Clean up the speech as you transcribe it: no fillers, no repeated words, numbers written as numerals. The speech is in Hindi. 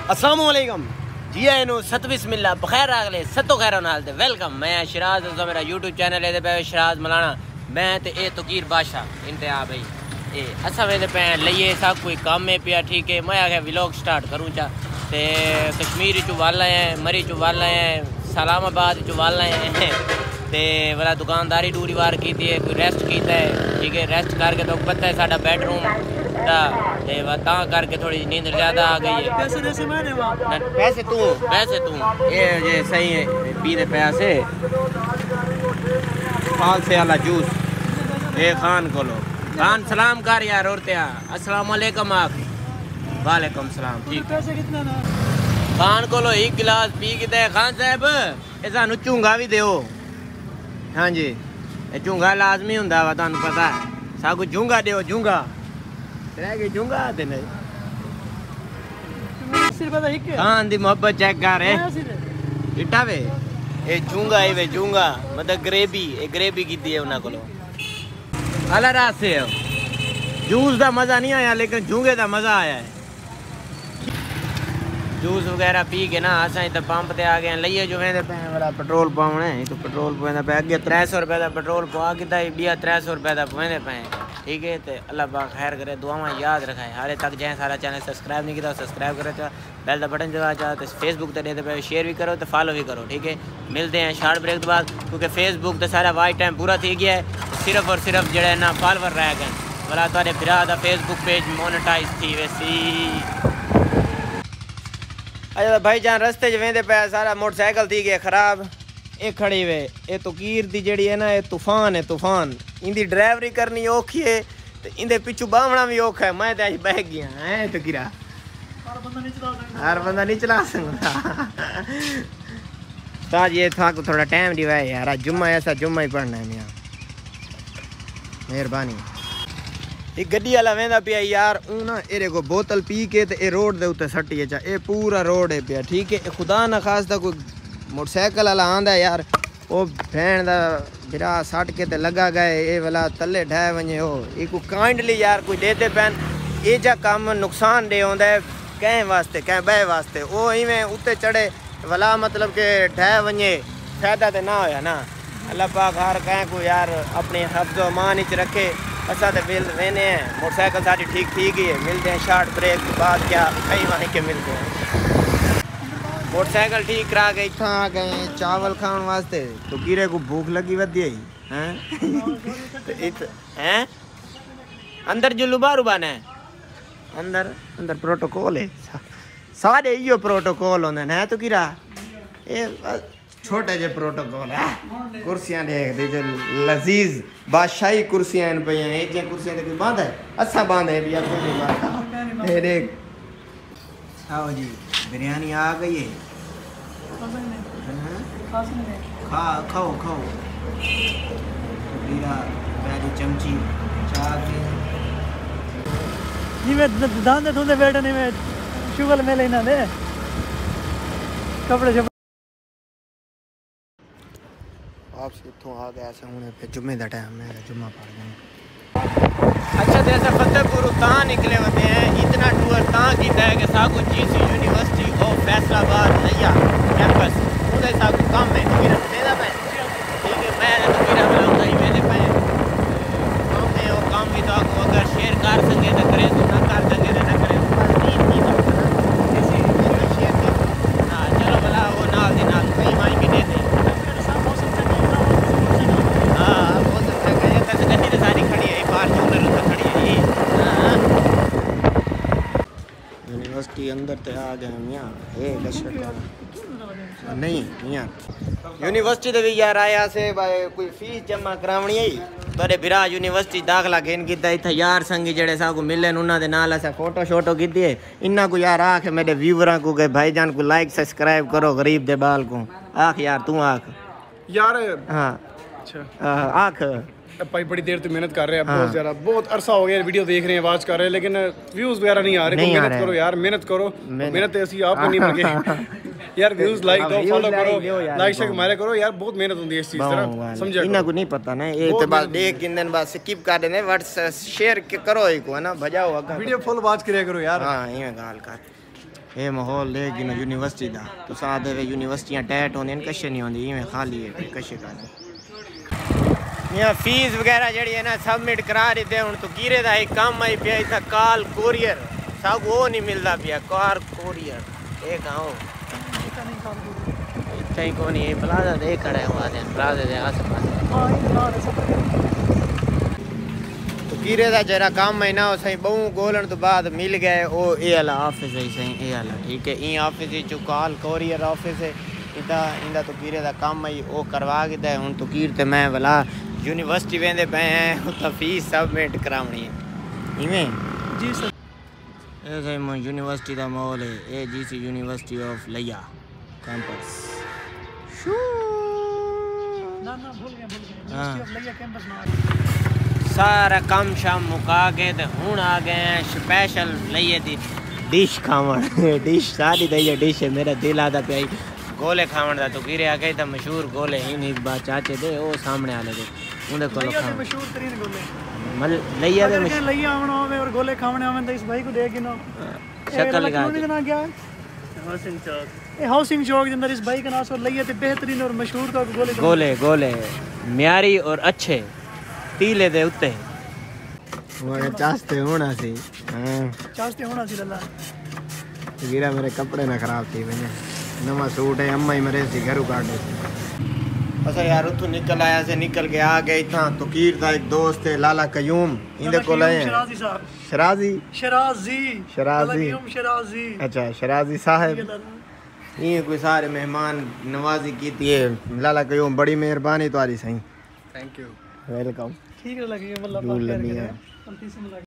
अस्सलामुअलैकुम जी आए नो सत बिस्मिल्लाह बखैर आगले सतो खैर नाल ते वेलकम। मैं शराज मेरा यूट्यूब चैनल है पे शराज मलाना मैं ते ए तकीर बादशाह इंतहा भाई ए असा वेंदे पे लइए सब कोई काम है पिया ठीक है। मैं आखे व्लॉग स्टार्ट करूँ चा ते कश्मीर चो वाला है मरी चो वाला है सलामाबाद चो वाला है ते वाला दुकानदारी दूरी वार की थी कोई रेस्ट किया है ठीक है। रेस्ट करके तो पता है साडा बेडरूम ता करके थोड़ी नींद ज़्यादा आ गई है। पैसे तू ये सही है पीने पैसे फाल से वाला जूस ए खान को लो खान सलाम कर यार और त्या अस्सलाम वालेकुम आप वालेकुम सलाम ठीक खान को लो एक गिलास पी के खान साहब ये सानू झूंगा भी दो। हाँ जी झूंगा लाजमी हुंदा वा तुहानू पता है सब कुछ झूंगा दो झूंगा रह गई झूंगा आते नहीं खान दी मोहब्बत चेक कर इटा वे ये झूंगा है वे झूंगा मतलब ग्रेवी की दी है उन्हें को अला रात से जूस का मज़ा नहीं आया लेकिन झूंगे का मज़ा आया है। जूस वगैरह पी के ना असा इतना पंप ते आ गए लइए जो वेंदे पे वाला पेट्रोल पाउना है तो पेट्रोल पवेंदा पे अगे 300 रुपए का पेट्रोल पवा के बिया 300 रुपए का पवेंदे पे ठीक है। तो अल्लाह पाक खैर करे दुआवां याद रखाए हाले तक जाए सारा चैनल सब्सक्राइब नहीं किया सब्सक्राइब करो चाह बेल का बटन दबा चाह तो फेसबुक तो देते पे शेयर भी करो तो फॉलो भी करो ठीक है। मिलते हैं शॉर्ट ब्रेक के बाद क्योंकि फेसबुक तो सारा वाइट टाइम पूरा थी गया है सिर्फ और सिर्फ जड़े ना फॉलोवर रह गए वाला तुहाडे भरा दा फेसबुक पेज मोनेटाइज थी वैसी। अच्छा भाई जान रस्ते च वेंदे पे सारा मोटरसाइकिल थी गया खराब ये खड़ी वे ये तकीर दी जड़ी है ना ये तूफान है तूफान इंदी ड्राइवरी करनी औखी है तो इंदे पिछू बावना भी औखा है। मैं तो अज बह गया है तकीरा हर बंदा नहीं चला सकता ताज ये था को थोड़ा टाइम दिवा यार जुम्मा ऐसा जुम्मा ही पढ़ना है मियाँ मेहरबानी। ये गड्डी वाला वेंदा पिया यार ऊ ना एरे को बोतल पी के ते ए रोड दे उत्ते सट्टी चा ए पूरा रोड है पिया ठीक है। खुदा ना खास्ता कोई मोटरसाइकिल वाला आंदा यार वो भैन दा बिरा सट के ते लगा गए ए वाला तले ढह वने हो ये को काइंडली यार कोई देते पैन ये जा काम नुकसान दे आंदा है कहीं वास्ते कहीं बह वास्ते वो इवें उत्ते चढ़े वाला मतलब के ढह वने फायदा ते ना होया ना। अल्लाह पाक हर कहीं को यार अपने हफ्ज़ो अमान च रखे असा तो मिल रहने हैं मोटरसाइकिल सारी ठीक ही है। मिलते हैं शॉर्ट ब्रेक के बाद क्या कहीं वहीं के मिलते हैं मोटरसाइकिल ठीक करा के इतना आ गए चावल खाने वास्ते तो गिरे को भूख लगी वधी हैं हैं अंदर जुल्लू बारू बने अंदर अंदर प्रोटोकॉल है सारे इो प्रोटोकॉल होंगे हैं तो गिरा ये छोटे जे प्रोटोकॉल है कुर्सियां देख दे जो लजीज बादशाही कुर्सियां इन पे एक जे कुर्सियां ते कोई बांध है अच्छा बांध है भैया कोई नहीं बांध है देख आओ जी बिरयानी आ गई है खा खाओ खाओ बीरा पहली चमची चाय के जी मैं दांत धोने बैठने में शुगर में लेना दे कपड़े आपसे इतों आ गया ऐसा हूँ फिर जुम्मे का टाइम है जुम्मा पड़ गया। अच्छा तो ऐसा फतेहपुर तां निकले होते हैं इतना टूर तां किया है कि साकू जीसी यूनिवर्सिटी ऑफ फैसलाबाद नैया कैंपस उधर साकू कम है तो मेरा मेरा मैं ठीक है मैं तो मेरा मिलाऊंगा ही मेरे पे काम है वो काम भी तो आपको अगर शेयर कर सके तो करें तो ना कर सके तो ना करें शेयर कर हाँ चलो भला वो नाल दे नाल कहीं वहीं भी दे दें यूनिवर्सिटी अंदर तो आ गए मियाँ नहीं मियाँ यूनिवर्सिटी तो भी यार आया से कोई फीस जमा करावनी है बड़े बिरा यूनिवर्सिटी दाखला घेन किया इतना यार संगी जड़े सा को मिले उन्होंने नाल असा फोटो शोटो की इन्ना को यार आख मेरे व्यूवरा को गए भाईजान को लाइक सब्सक्राइब करो गरीब दे बाल को आख यार तू आख यार हाँ अच्छा आख भाई बड़ी देर तो मेहनत कर रहे हैं बहुत ज़्यादा बहुत अरसा हो गया वीडियो देख रहे हैं आवाज़ कर रहे हैं लेकिन व्यूज़ वगैरह नहीं आ रहे तो मेहनत करो यार मेहनत करो मेहनत ऐसी आपको नहीं लगे यार व्यूज़ लाइक दो फॉलो करो लाइक शेयर हमारे करो यार बहुत मेहनत होती है इस चीज़ तरह समझे इन्हें को नहीं पता ना ये तो बस देख किन दिन बाद स्किप कर देने व्हाट्सएप शेयर करो एक है ना बजाओ वीडियो फुल वॉच करिया करो यार हां ये गाल कर ये माहौल लेगी ना यूनिवर्सिटी दा तो साथ दे यूनिवर्सिटियां टैट होंदे न कशे नहीं होंदी इवें खाली है कशे का यहाँ फीस वगैरह जड़ी है ना सबमिट करा रही थे हूँ तो कीरे का एक काम आई पिया इतना काल कोरियर सब वो नहीं मिलता पिया कार कोरियर ये कहाँ इतना ही कौन ये प्लाजा दे खड़े हुआ थे प्लाजा दे आस पास तो कीरे का जरा काम है ना सही बहु गोलन तो बाद मिल गए वो ये वाला ऑफिस है सही ये वाला ठीक है ये ऑफिस जो काल कोरियर ऑफिस है इंदा तो कीरे का काम है वो करवा के दे हूँ तो कीर ते मैं वाला यूनिवर्सिटी वेंदे पे हैं तो फीस सबमिट करावनी है इवें जी सर ये सही यूनिवर्सिटी का माहौल है ये जीसी यूनिवर्सिटी ऑफ लिया कैंपस ना भूल गया यूनिवर्सिटी ऑफ लिया कैंपस ना सारा काम शाम मुका के ते हुन आ गए हैं स्पेशल लिए दी डिश खावन डिश सारी दी डिश है मेरा दिल आता पे गोले खावन दा तो कीरे आ गए था मशहूर गोले इन इस बात चाचे दे वो सामने आले दे उनके को मशहूर तरीन गोले मल लिया दे लिया आवना होवे और गोले खावने होवे तो इस भाई को देख गिनो शक्ल लगा ना क्या हाउसिंग चौक ये हाउसिंग चौक के अंदर इस भाई का नाम और लिया थे बेहतरीन और मशहूर तो गोले गोले गोले म्यारी और अच्छे तीले दे उत्ते वो चाहते होना सी हां चाहते होना सी लल्ला गिरा मेरे कपड़े ना खराब थी मैंने नवा सूट है अम्मा ही मेरे से घर काट दे अच्छा यार उतो निकल आया से निकल के आ गए था तो कीर था एक दोस्त है लाला कयूम इंदे को लाए शराजी साहब शराजी अच्छा शराजी साहब ये कोई सारे मेहमान नवाजी की थी लाला कयूम बड़ी मेहरबानी तुम्हारी सही थैंक यू वेलकम ठीक है लगी मतलब